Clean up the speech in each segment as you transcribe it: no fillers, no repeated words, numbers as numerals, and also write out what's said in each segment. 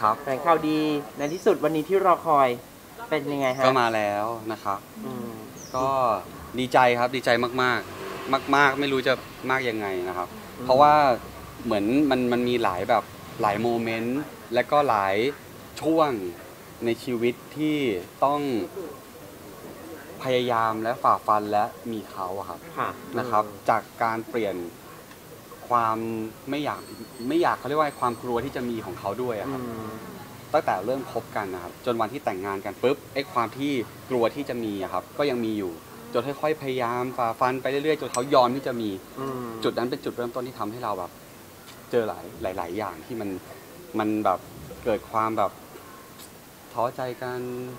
ครับแถลงข่าวดีในที่สุดวันนี้ที่รอคอยเป็นยังไงฮะก็มาแล้วนะครับก็ดีใจครับดีใจมากๆมากๆไม่รู้จะมากยังไงนะครับเพราะว่าเหมือนมันมีหลายแบบหลายโมเมนต์และก็หลายช่วงในชีวิตที่ต้องพยายามและฝ่าฟันและมีเขาอะครับนะครับจากการเปลี่ยนความไม่อยากเขาเรียกว่าความกลัวที่จะมีของเขาด้วยอะครับตั้งแต่เริ่มคบกันนะครับจนวันที่แต่งงานกันปุ๊บไอ้ความที่กลัวที่จะมีอะครับก็ยังมีอยู่จนค่อยๆพยายามฝ่าฟันไปเรื่อยๆจนเขายอมที่จะมีจุดนั้นเป็นจุดเริ่มต้นที่ทำให้เราแบบเจอหลายอย่างที่มันแบบเกิดความแบบท้อใจกัน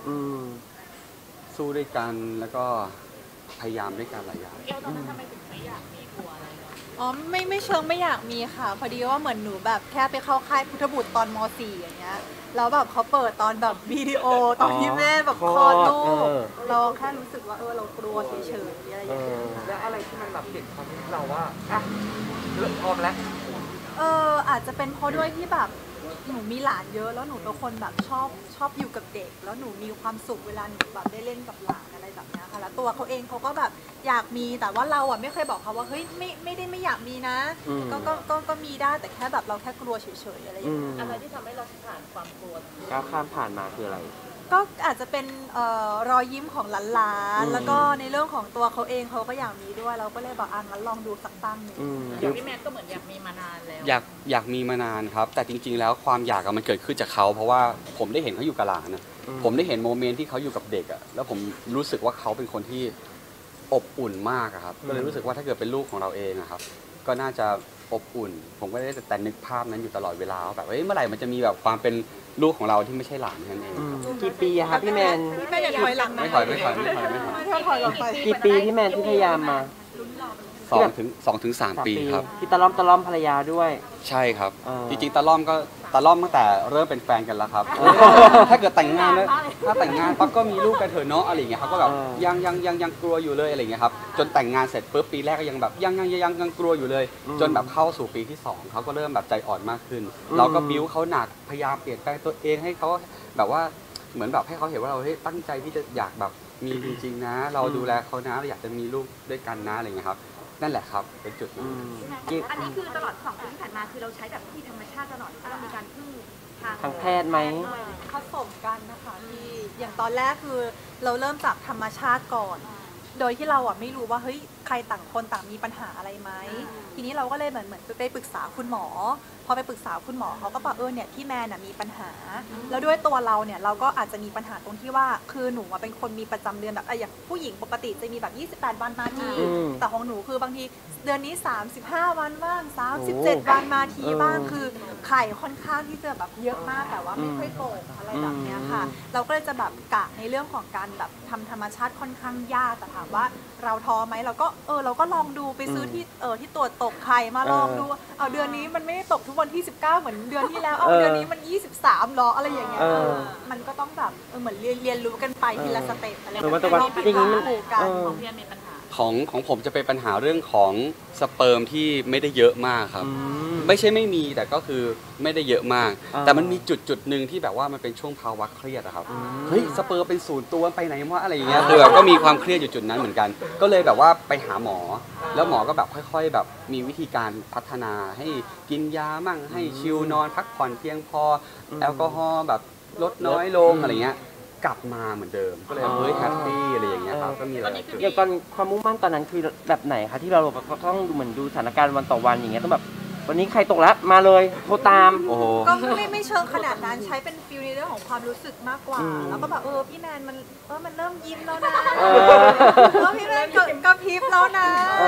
สู้ด้วยกันแล้วก็พยายามด้วยกันหลายอย่างตอนนั้นทำไมถึงไม่อยากมีกลัวอะไรอ๋อไม่เชิงไม่อยากมีค่ะพอดีว่าเหมือนหนูแบบแค่ไปเข้าค่ายพุทธบุตรตอนม .4 อย่างเงี้ยแล้วแบบเขาเปิดตอนแบบวิดีโอตอนที่แม่แบบคลอดลูกเราแค่รู้สึกว่าเรากลัวเฉยๆอะไรอย่างเงี้ยแล้วอะไรที่มันแบบเด็ดความคิดเราว่าอ่ะเริ่มพร้อมแล้วอาจจะเป็นเพราะด้วยที่แบบหนูมีหลานเยอะแล้วหนูเป็นคนแบบชอบอยู่กับเด็กแล้วหนูมีความสุขเวลาหนูแบบได้เล่นกับหลานอะไรแบบนี้ค่ะแล้วตัวเขาเองเขาก็แบบอยากมีแต่ว่าเราอ่ะไม่เคยบอกเขาว่าเฮ้ยไม่ได้ไม่อยากมีนะก็มีได้แต่แค่แบบเราแค่กลัวเฉยๆอะไรอย่างเงี้ยอะไรที่ทำให้เราผ่านความกลัวก้าวข้ามผ่านมาคืออะไรก็อาจจะเป็นรอยยิ้มของหลานๆแล้วก็ในเรื่องของตัวเขาเองเขาก็อยากมีด้วยเราก็เลยบอกงั้นลองดูสักตั้งหนึ่งอย่างพี่แมทก็เหมือนอยากมีมานานแล้วอยากมีมานานครับแต่จริงๆแล้วความอยากมันเกิดขึ้นจากเขาเพราะว่าผมได้เห็นเขาอยู่กับหลานนะผมได้เห็นโมเมนต์ที่เขาอยู่กับเด็กอ่ะแล้วผมรู้สึกว่าเขาเป็นคนที่อบอุ่นมากครับก็เลยรู้สึกว่าถ้าเกิดเป็นลูกของเราเองครับก็น่าจะอบอุ่นผมก็ได้แต่นึกภาพนั้นอยู่ตลอดเวลาแบบเมื่อไหร่มันจะมีแบบความเป็นลูกของเราที่ไม่ใช่หลานนั่นเองกี่ปีอะครับพี่แมนอย่าถอยหลังไม่ถอยกี่ปีพี่แมนที่พยายามมา 2 ถึง 3 ปีครับที่ตะล่อมภรรยาด้วยใช่ครับจริงๆตะล่อมตั้งแต่เริ่มเป็นแฟนกันแล้วครับถ้าเกิดแต่งงานแล้วถ้าแต่งงานปั๊บก็มีลูกกันเถอะเนาะอะไรอย่างเงี้ยเขาก็แบบยังกลัวอยู่เลยอะไรอย่างเงี้ยครับจนแต่งงานเสร็จปุ๊บปีแรกก็ยังแบบยังกลัวอยู่เลยจนแบบเข้าสู่ปีที่2เขาก็เริ่มแบบใจอ่อนมากขึ้นเราก็บิ้วเขาหนักพยายามเปลี่ยนแปลงตัวเองให้เขาแบบว่าเหมือนแบบให้เขาเห็นว่าเราตั้งใจที่จะอยากแบบมีจริงๆนะเราดูแลเขานะเราอยากจะมีลูกด้วยกันนะอะไรอย่างเงี้ยครับนั่นแหละครับเป็นจุดนั้นอันนี้คือตลอด2 ปีที่ผ่านมาคือเราใช้แบบวิธีธรรมชาติตลอดเรามีการพึ่งทางแพทย์ไหมผสมกันนะคะที่อย่างตอนแรกคือเราเริ่มจากธรรมชาติก่อนโดยที่เราไม่รู้ว่าเฮ้ยใครต่างคนต่างมีปัญหาอะไรไหมทีนี้เราก็เลยเหมือนไปปรึกษาคุณหมอพอไปปรึกษาคุณหมอเขาก็บอกเนี่ยพี่แมนมีปัญหาแล้วด้วยตัวเราเนี่ยเราก็อาจจะมีปัญหาตรงที่ว่าคือหนูเป็นคนมีประจำเดือนแบบอย่างผู้หญิงปกติจะมีแบบ28 วันมาทีแต่ของหนูคือบางทีเดือนนี้35 วันบ้าง37 วันมาทีบ้างคือไข่ค่อนข้างที่จะแบบเยอะมากแต่ว่าไม่ค่อยโตอะไรแบบนี้ค่ะเราก็เลยจะแบบกะในเรื่องของการแบบทำธรรมชาติค่อนข้างยากแต่ถามว่าเราท้อไหมเราก็ลองดูไปซื้อที่ตรวจตกไข่มาลองดูเอาเดือนนี้มันไม่ได้ตกทุกวันที่19เหมือนเดือนที่แล้วเอาเดือนนี้มัน23หรออะไรอย่างเงี้ยมันก็ต้องแบบเหมือนเรียนรู้กันไปทีละสเต็ปอะไรแบบนี้ของพี่มีปัญหาของผมจะเป็นปัญหาเรื่องของสเปิร์มที่ไม่ได้เยอะมากครับไม่ใช่ไม่มีแต่ก็คือไม่ได้เยอะมากแต่มันมีจุดหนึ่งที่แบบว่ามันเป็นช่วงภาวะเครียดครับเฮ้ยสเปิร์มเป็น0 ตัวไปไหนวะอะไรอย่างเงี้ยคือแบบก็มีความเครียดอยู่จุดนั้นเหมือนกันก็เลยแบบว่าไปหาหมอแล้วหมอก็แบบค่อยๆแบบมีวิธีการพัฒนาให้กินยามั่งให้ชิลนอนพักผ่อนเพียงพอแอลกอฮอล์แบบลดน้อยลงอะไรเงี้ยกลับมาเหมือนเดิมก็เลยแฮปปี้อะไรอย่างเงี้ยครับก็มีหลายจุดอย่างตอนความมุ่งมั่นตอนนั้นคือแบบไหนคะที่เราต้องเหมือนดูสถานการณ์วันต่อวันอย่างเงี้ยต้องแบบวันนี้ใครตกแล้วมาเลยโทรตามก็ไม่เชิงขนาดนั้นใช้เป็นฟิลในเรื่องของความรู้สึกมากกว่าแล้วก็แบบพี่แมนมันเริ่มยิ้มแล้วนะพี่แมนก็พิบแล้วนะ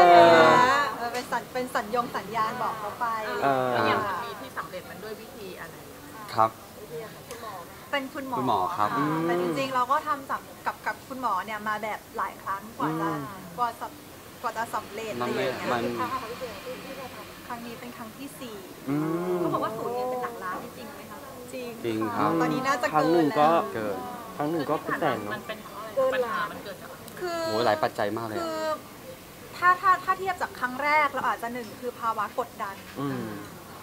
เป็นสัญญาณบอกเขาไปอย่างวันนี้ที่สำเร็จมันด้วยวิธีอะไรครับเป็นคุณหมอครับแต่จริงๆเราก็ทำกับคุณหมอเนี่ยมาแบบหลายครั้งกว่าจะสำเร็จอะไรอย่างเงี้ยครั้งนี้เป็นครั้งที่4เขาบอกว่าสูตรเนี่ยเป็นหลักล้านจริงไหมคะจริงครับตอนนี้น่าจะครั้งหนึ่งก็เป็นแสนมันเป็นปัญหามันเกิดจากคือหลายปัจจัยมากเลยคือถ้าเทียบจากครั้งแรกเราอาจจะ1คือภาวะกดดัน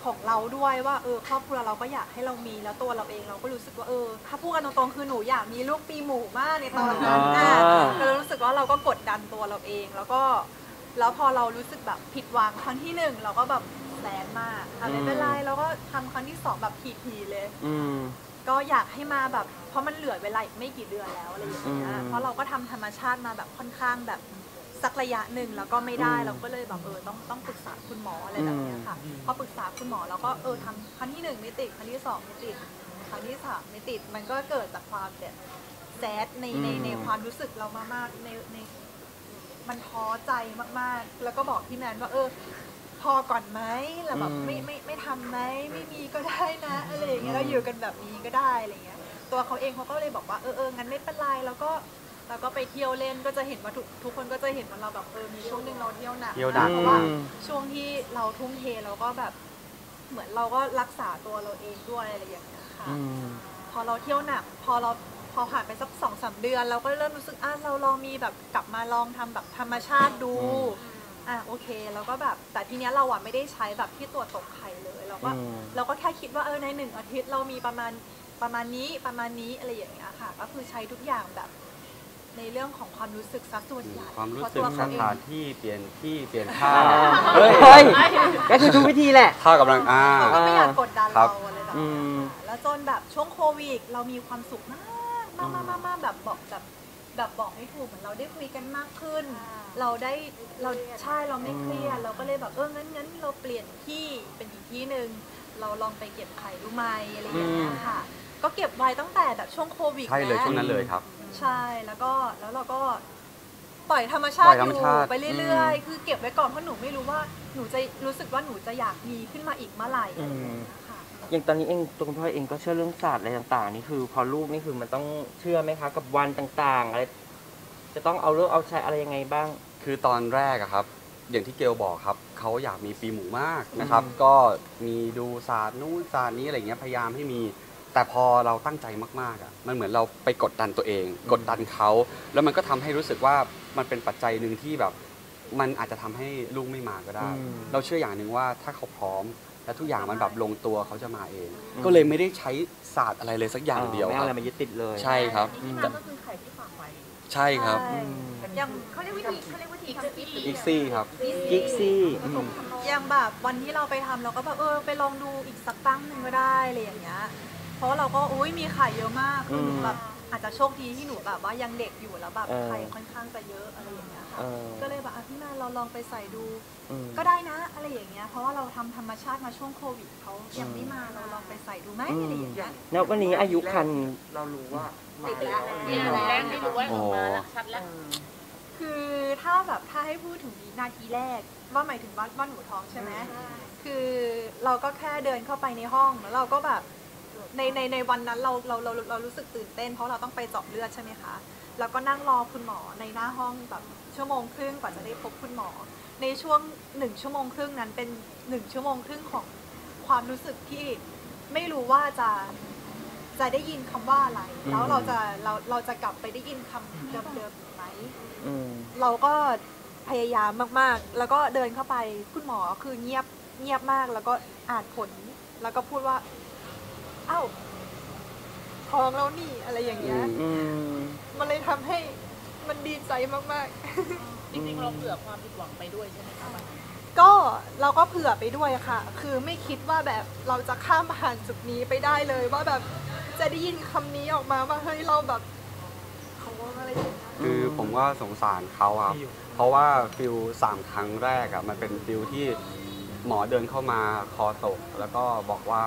ของเราด้วยว่าครอบครัวเราก็อยากให้เรามีแล้วตัวเราเองเราก็รู้สึกว่าถ้าพูดกันตรงๆคือหนูอยากมีลูกปีหมูมากในตอนนั้นก็รู้สึกว่าเราก็กดดันตัวเราเองแล้วพอเรารู้สึกแบบผิดหวังครั้งที่1เราก็แบบแสนมากไม่เป็นไรเราก็ทำครั้งที่2แบบทีๆเลยก็อยากให้มาแบบเพราะมันเหลือเวลาอีกไม่กี่เดือนแล้วอะไรอย่างเงี้ยเพราะเราก็ทำธรรมชาติมาแบบค่อนข้างแบบสักระยะหนึ่งแล้วก็ไม่ได้เราก็เลยแบบต้องปรึกษาคุณหมออะไรแบบนี้ค่ะพอปรึกษาคุณหมอเราก็ทำครั้งที่1ไม่ติดครั้งที่2ไม่ติดครั้งที่3ไม่ติดมันก็เกิดจากความแบบแซดในความรู้สึกเรามากๆในมันท้อใจมากๆแล้วก็บอกพี่แมนว่าพอก่อนไหมแล้วแบบไม่ทำไหมไม่มีก็ได้นะอะไรอย่างเงี้ยเราอยู่กันแบบนี้ก็ได้อะไรเงี้ยตัวเขาเองเขาก็เลยบอกว่างั้นไม่เป็นไรแล้วก็ไปเที่ยวเล่นก็จะเห็นว่าทุกคนก็จะเห็นว่าเราแบบมีช่วงนึงเราเที่ยวหนักเพราะว่าช่วงที่เราทุ่มเทเราก็แบบเหมือนเราก็รักษาตัวเราเองด้วยอะไรอย่างเงี้ยค่ะพอเราเที่ยวหนักพอผ่านไปสัก2-3 เดือนเราก็เริ่มรู้สึกเราลองมีแบบกลับมาลองทำแบบธรรมชาติดูโอเคแล้วก็แบบแต่ทีเนี้ยเราไม่ได้ใช้แบบที่ตรวจตกไข่เลยเราก็แค่คิดว่าใน1 อาทิตย์เรามีประมาณนี้อะไรอย่างเงี้ยค่ะก็คือใช้ทุกอย่างแบบในเรื่องของความรู้สึกซะส่วนใหญ่ความรู้สึกสถานที่เปลี่ยนท่าเฮ้ยก็คือทุกวิธีแหละท่ากำลังเราก็ไม่อยากกดดันเราอะไรแบบนี้แล้วจนแบบช่วงโควิดเรามีความสุขมากแบบบอกไม่ถูกเหมือนเราได้คุยกันมากขึ้นเราไม่เครียดเราก็เลยแบบงั้นเราเปลี่ยนที่เป็นอีกที่นึงเราลองไปเก็บไข่ดูไหมอะไรอย่างเงี้ยค่ะก็เก็บไว้ตั้งแต่แบบช่วงโควิดใช่เลยช่วงนั้นเลยครับใช่แล้วเราก็ปล่อยธรรมชาติอยู่ไปเรื่อยๆคือเก็บไว้ก่อนเพราะหนูไม่รู้ว่าหนูจะรู้สึกว่าหนูจะอยากมีขึ้นมาอีกเมื่อไหร่อย่างตอนนี้เองตัวคุณพ่อเองก็เชื่อเรื่องศาสตร์อะไรต่างๆนี่คือพอลูกนี่คือมันต้องเชื่อไหมคะกับวันต่างๆอะไรจะต้องเอาเลิกเอาใช้อะไรยังไงบ้างคือตอนแรกอะครับอย่างที่เกลบอกครับเขาอยากมีปีหมูมากนะครับก็มีดูศาสตร์นู้นศาสตร์นี้อะไรเงี้ยพยายามให้มีแต่พอเราตั้งใจมากๆอะมันเหมือนเราไปกดดันตัวเองกดดันเขาแล้วมันก็ทำให้รู้สึกว่ามันเป็นปัจจัยหนึ่งที่แบบมันอาจจะทำให้ลูกไม่มาก็ได้เราเชื่ออย่างหนึ่งว่าถ้าเขาพร้อมและทุกอย่างมันแบบลงตัวเขาจะมาเองก็เลยไม่ได้ใช้ศาสตร์อะไรเลยสักอย่างเดียวไม่เอาอะไรมายึดติดเลยใช่ครับก็คือไข่ที่ฝากไว้ใช่ครับยังเขาเรียกวิธีกิกซี่ครับกิกซี่อย่างแบบวันที่เราไปทำเราก็แบบไปลองดูอีกสักตั้งหนึ่งก็ได้อะไรอย่างเงี้ยเพราะเราก็มีไข่เยอะมากคือแบบอาจจะโชคดีที่หนูแบบว่ายังเด็กอยู่แล้วแบบไข่ค่อนข้างจะเยอะอะไรอย่างเงี้ยค่ะก็เลยแบบพี่แม่เราลองไปใส่ดูก็ได้นะอะไรอย่างเงี้ยเพราะว่าเราทำธรรมชาติมาช่วงโควิดเขายังไม่มาเราลองไปใส่ดูไหมอะไรอย่างเงี้ยแล้ววันนี้อายุคันเรารู้ว่าติดแล้วไม่รู้ว่ามาแล้วชัดแล้วคือถ้าให้พูดถึงนาทีแรกว่าหมายถึงว่าหนูท้องใช่ไหมคือเราก็แค่เดินเข้าไปในห้องแล้วเราก็แบบในวันนั้นเรารู้สึกตื่นเต้นเพราะเราต้องไปเจาะเลือดใช่ไหมคะแล้วก็นั่งรอคุณหมอในหน้าห้องแบบ1 ชั่วโมงครึ่งกว่าจะได้พบคุณหมอในช่วง1 ชั่วโมงครึ่งนั้นเป็น1 ชั่วโมงครึ่งของความรู้สึกที่ไม่รู้ว่าจะได้ยินคำว่าอะไรแล้วเราจะกลับไปได้ยินคำเดิมๆไหมเราก็พยายามมากๆแล้วก็เดินเข้าไปคุณหมอคือเงียบมากแล้วก็อ่านผลแล้วก็พูดว่าอ้าวท้องแล้วนี่อะไรอย่างเงี้ยมันเลยทำให้มันดีใจมากๆจริงๆเราเผื่อความผิดหวังไปด้วยใช่ไหมคะก็เราก็เผื่อไปด้วยค่ะคือไม่คิดว่าแบบเราจะข้ามผ่านจุดนี้ไปได้เลยว่าแบบจะได้ยินคำนี้ออกมาว่าเฮ้ยเราแบบเขาอะไรอย่างเงี้ยคือผมก็สงสารเขาครับเพราะว่าฟิล3 ครั้งแรกอะมันเป็นฟิลที่หมอเดินเข้ามาคอตกแล้วก็บอกว่า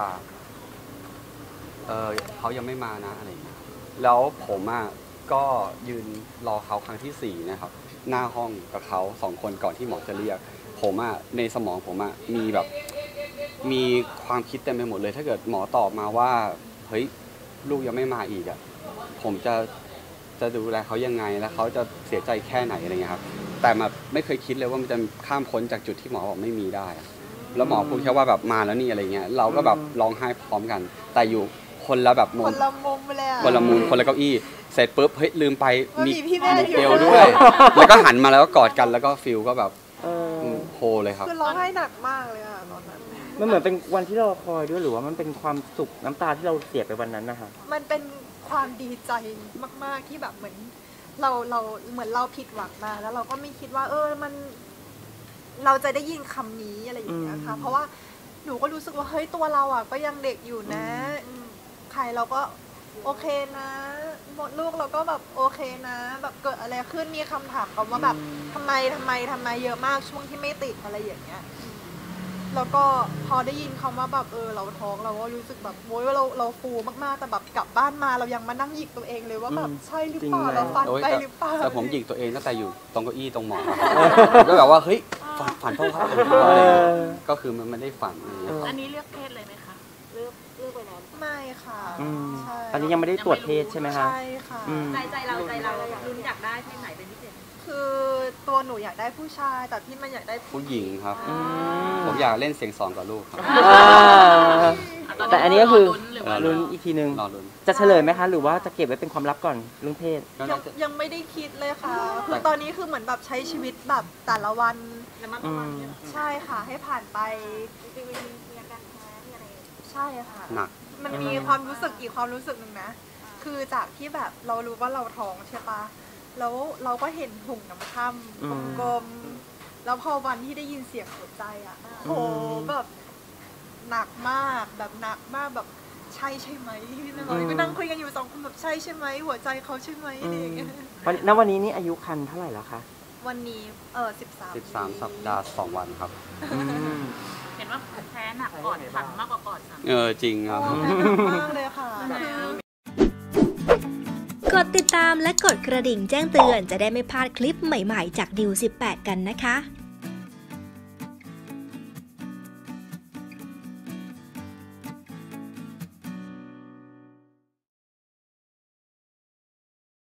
เขายังไม่มานะอะไรอย่างเงี้ยแล้วผมก็ยืนรอเขาครั้งที่4นะครับหน้าห้องกับเขา2 คนก่อนที่หมอจะเรียกผมในสมองผมมีความคิดเต็มไปหมดเลยถ้าเกิดหมอตอบมาว่าเฮ้ยลูกยังไม่มาอีกผมจะดูแลเขายังไงแล้วเขาจะเสียใจแค่ไหนอะไรเงี้ยครับแต่ไม่เคยคิดเลยว่ามันจะข้ามพ้นจากจุดที่หมอบอกไม่มีได้แล้วหมอพูดแค่ว่าแบบมาแล้วนี่อะไรเงี้ยเราก็แบบร้องไห้พร้อมกันแต่อยู่คนละแบบคนละมุมเลยคนละมุมคนละเก้าอี้เสร็จปุ๊บเฮ้ยลืมไปมีเกลด้วยแล้วก็หันมาแล้วก็กอดกันแล้วก็ฟิลก็แบบโฮเลยครับคือร้องไห้หนักมากเลยตอนนั้นมันเหมือนเป็นวันที่เราคอยด้วยหรือว่ามันเป็นความสุขน้ำตาที่เราเสียไปวันนั้นนะคะมันเป็นความดีใจมากๆที่แบบเหมือนเราเหมือนเราผิดหวังมาแล้วเราก็ไม่คิดว่า มันเราจะได้ยินคำนี้อะไรอย่างเงี้ยค่ะเพราะว่าหนูก็รู้สึกว่าเฮ้ยตัวเราอ่ะก็ยังเด็กอยู่นะใครเราก็โอเคนะหมดลูกเราก็แบบโอเคนะ แบบเกิดอะไรขึ้นมีคำถามกันว่าแบบทำไมเยอะมากช่วงที่ไม่ติดอะไรอย่างเงี้ยแล้วก็พอได้ยินคำว่าแบบเราท้องเราก็รู้สึกแบบโว้ยเราฟูมากๆแต่แบบกลับบ้านมาเรายังมานั่งหยิกตัวเองเลยว่าแบบใช่หรือเปล่าเราฝันไปหรือเปล่าแต่ผมหยิกตัวเองตั้งแต่อยู่ตรงเก้าอี้ตรงหมอนก็แบบว่าเฮ้ยฝันเพราะว่าอะไรก็คือมันไม่ได้ฝันอะไรอย่างเงี้ยอันนี้เลือกเพศเลยไหมคะเลือกไปแล้วไม่ค่ะใช่ตอนนี้ยังไม่ได้ตรวจเพศใช่ไหมคะใช่ค่ะใจเราลุ้นอยากได้เพศไหนเป็นพิเศษคือตัวหนูอยากได้ผู้ชายแต่พี่มันอยากได้ผู้หญิงครับ ผมอยากเล่นเสียงสองกับลูกครับแต่อันนี้ก็คือรอลุ้นอีกทีนึงรอลุ้นจะเฉลยไหมคะ หรือว่าจะเก็บไว้เป็นความลับก่อนเรื่องเพศก็ยัน่าง จะยังไม่ได้คิดเลยค่ะ คือตอนนี้คือเหมือนแบบใช้ชีวิตแบบแต่ละวันแล้วมันประมาณนี้ใช่ค่ะให้ผ่านไปจริงๆมีอาการแพ้มีอะไรใช่ค่ะหนักมันมีความรู้สึกอีกความรู้สึกหนึ่งนะ คือจากที่แบบเรารู้ว่าเราท้องใช่ปะแล้วเราก็เห็นถุงน้ำค่ำกลมๆแล้วพอวันที่ได้ยินเสียงหัวใจอ่ะโหแบบหนักมากแบบหนักมากแบบใช่ไหมเราก็นั่งคุยกันอยู่สองคนแบบใช่ไหมหัวใจเขาใช่ไหมอะไรอย่างเงี้ยวันนี้นี่อายุครรภ์เท่าไหร่แล้วคะวันนี้13 สัปดาห์ 2 วันครับเห็นว่าแพ้หนักก่อนขันมากกว่าก่อนค่ะจริงครับโอ้หนักมากเลยค่ะกดติดตามและกดกระดิ่งแจ้งเตือนจะได้ไม่พลาดคลิปใหม่ๆจากดิว18 กันนะคะ